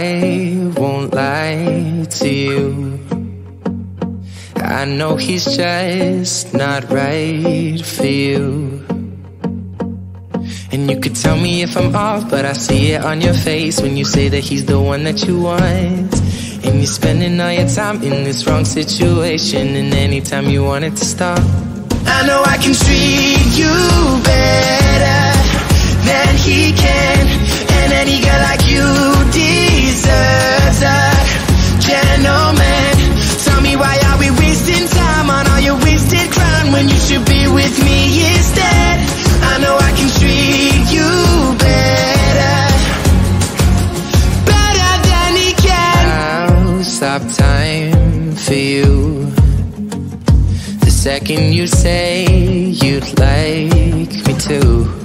I won't lie to you. I know he's just not right for you. And you could tell me if I'm off, but I see it on your face when you say that he's the one that you want. And you're spending all your time in this wrong situation, and anytime you want it to stop. I know I can treat you better than he can, and any girl like you deserves a gentleman. Tell me, why are we wasting time on all your wasted crime when you should be with me instead? I know I can treat you better, better than he can. I'll stop time for you the second you say you'd like me to.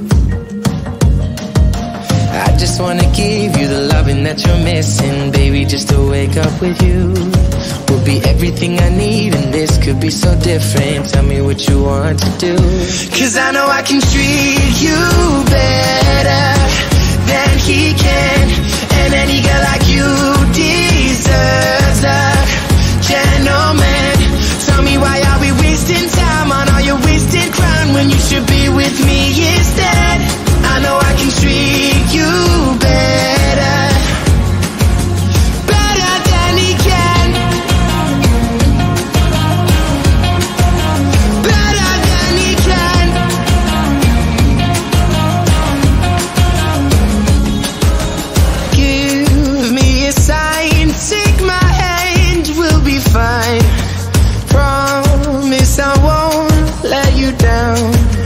I just wanna give you the loving that you're missing, baby, just to wake up with you will be everything I need, and this could be so different. Tell me what you want to do, 'cause I know I can treat you better than he can, and any girl like you deserves a gentleman. Tell me, why are we wasting time on all your wasted crime when you should be with me instead? I know I can treat you better, better than he can, better than he can. Give me a sign, take my hand, we'll be fine. Promise I won't let you down.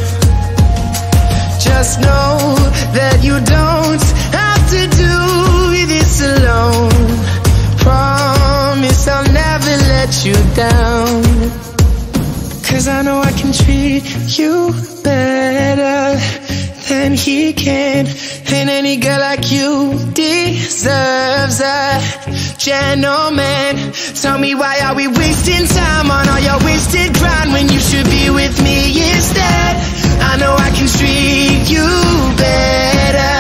Just know that you don't have to do this alone. Promise I'll never let you down, 'cause I know I can treat you better than he can, and any girl like you deserves a gentleman. Tell me, why are we wasting time on all your wasted grind when you should be with me instead? I know I can treat you better,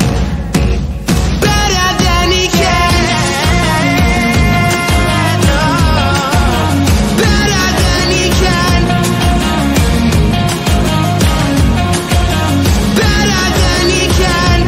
better than he can, oh, better than he can, better than he can.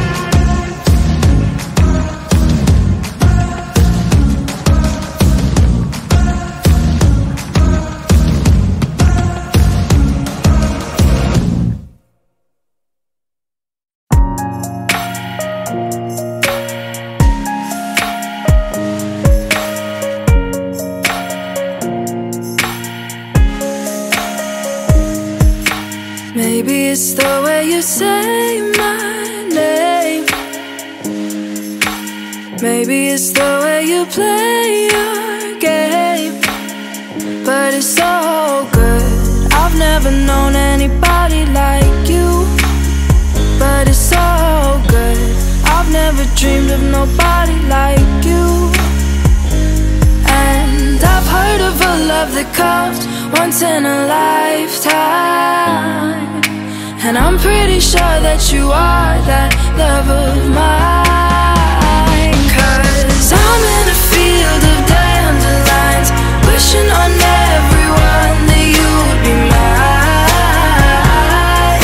Maybe it's the way you say my name. Maybe it's the way you play your game. But it's so good, I've never known anybody like you. But it's so good, I've never dreamed of nobody like you. And I've heard of a love that comes once in a lifetime, and I'm pretty sure that you are that love of mine. 'Cause I'm in a field of dandelions, wishing on everyone that you would be mine,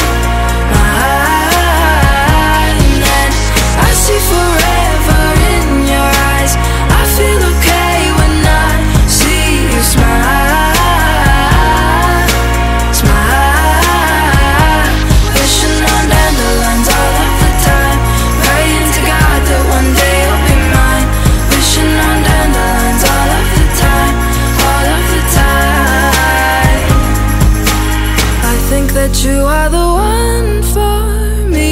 mine. And I see forever in your eyes, I feel okay when I see you smile, smile. Wishing on dandelions all of the time, praying to God that one day you'll be mine. Wishing on dandelions all of the time, all of the time. I think that you are the one for me,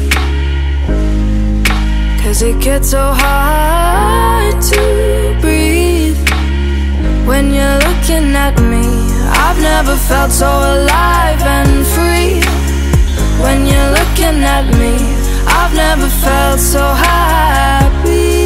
'cause it gets so hard to breathe when you're looking at me. I've never felt so alive and free. When you're looking at me, I've never felt so happy.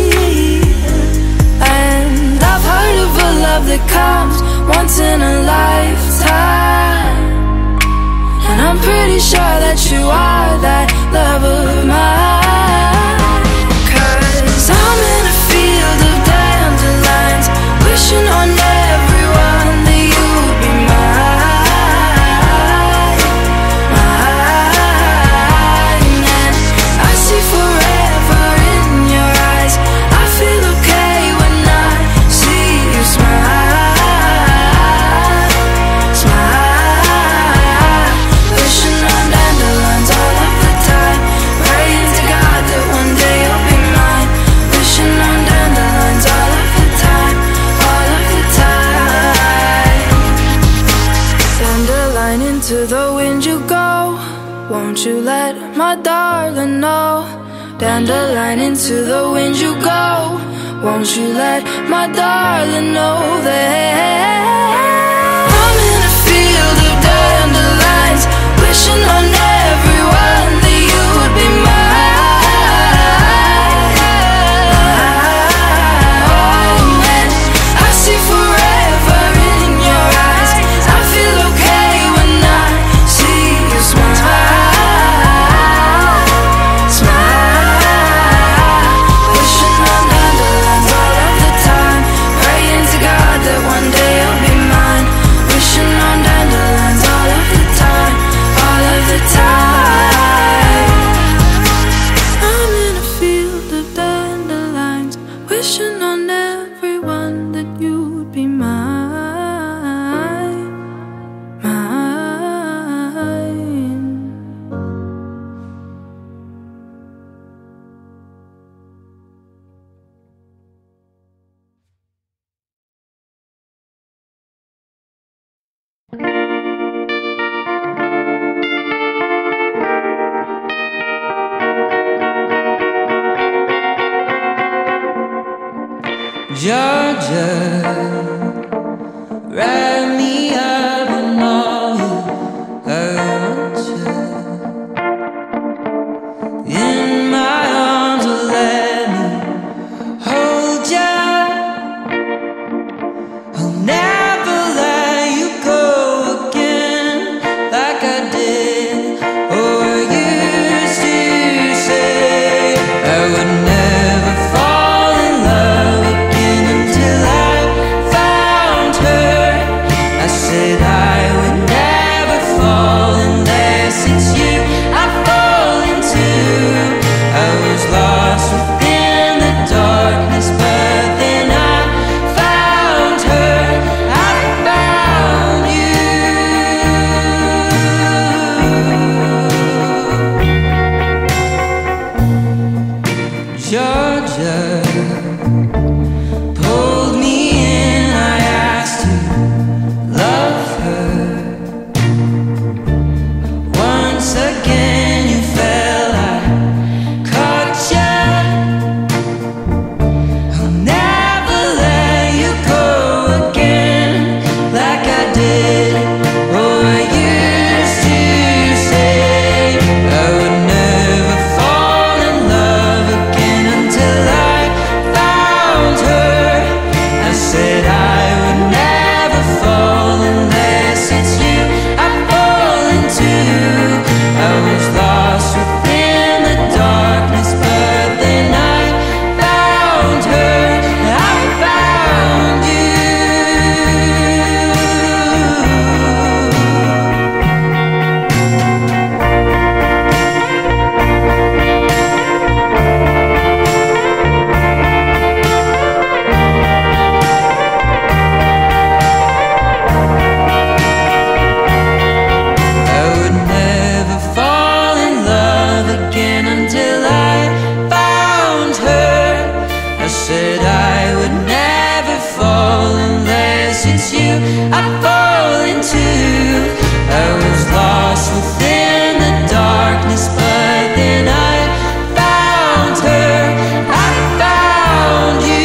And I've heard of a love that comes once in a lifetime, and I'm pretty sure that you are that love of mine. 'Cause I'm in a field Won't you let my darling know? Dandelion, into the wind you go. Won't you let my darling know that I'm in a field of dandelions, wishing on everyone that you would be mine. Oh, and I see forever in your eyes. I feel okay when I see you smile. Georgia, wrap me up in all you hurt you. In my arms, or let me hold ya. I'll never let you go again like I did or used to say. I would never fall in love again until I found her. I said I would never fall unless it's you I fall into. I was lost within the darkness, but then I found her. I found you. Georgia pulled me in, I asked to love her. Once again you fell, I caught ya. I'll never let you go again like I did or I used to say. I would never fall in love again until I found her. I said I would never fall unless it's you I fall into. I was lost within the darkness, but then I found her. I found you. I would never fall in love again until I found her. I said I would never fall unless it's you I fall into. I was lost within the darkness, but then I found her. I found you.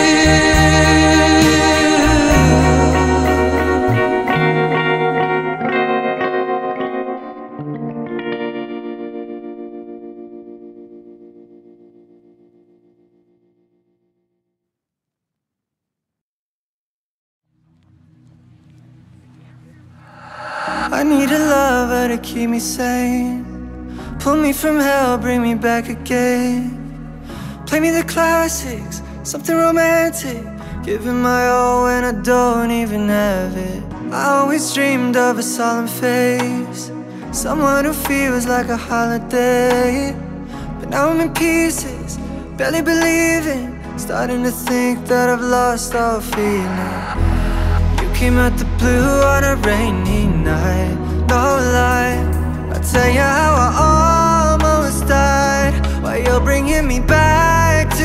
I need a lover to keep me sane. Pull me from hell, bring me back again. Play me the classics, something romantic. Giving my all when I don't even have it. I always dreamed of a solemn face, someone who feels like a holiday. But now I'm in pieces, barely believing, starting to think that I've lost all feeling. You came out the blue on a rainy night, no lie. I'll tell you how I almost died, while you're bringing me back to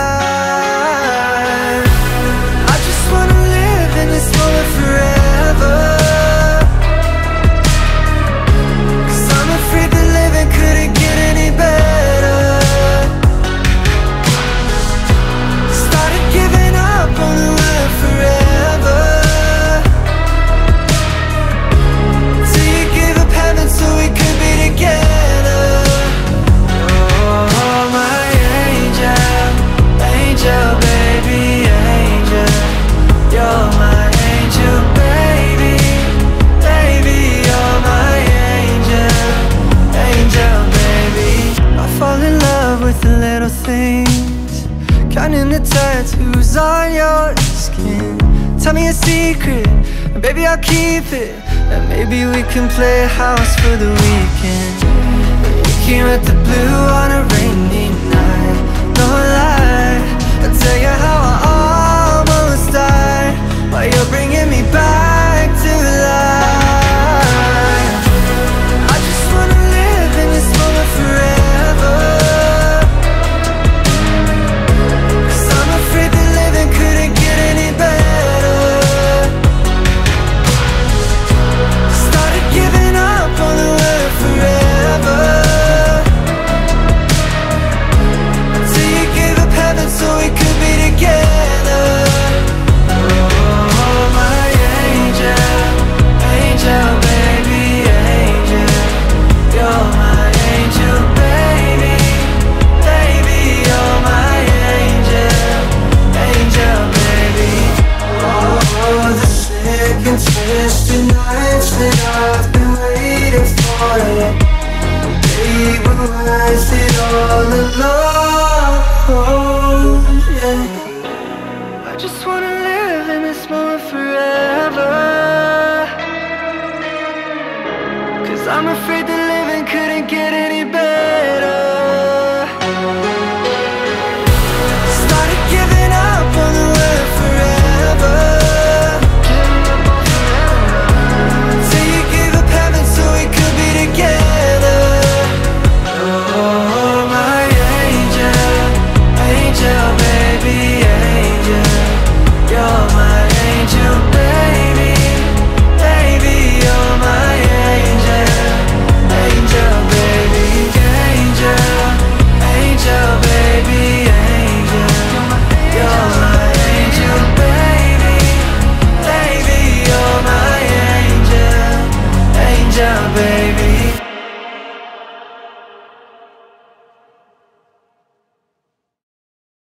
life. I just wanna live in this moment forever, 'cause I'm afraid to live tell me a secret, and baby I'll keep it. And maybe we can play house for the weekend. We can rent the blue on a rainy night. No lie, I'll tell you how I almost died while you're bringing me back to life. I just wanna live in this moment forever, 'cause I'm afraid that living couldn't get any better. Started giving up on the word forever, till you gave up heaven so we could be together. Oh, my angel, angel, baby, angel. You're my angel, baby, baby, you're my angel, angel, baby. Oh, the sick and twisted nights that I've been waiting for you, they were wasted all alone.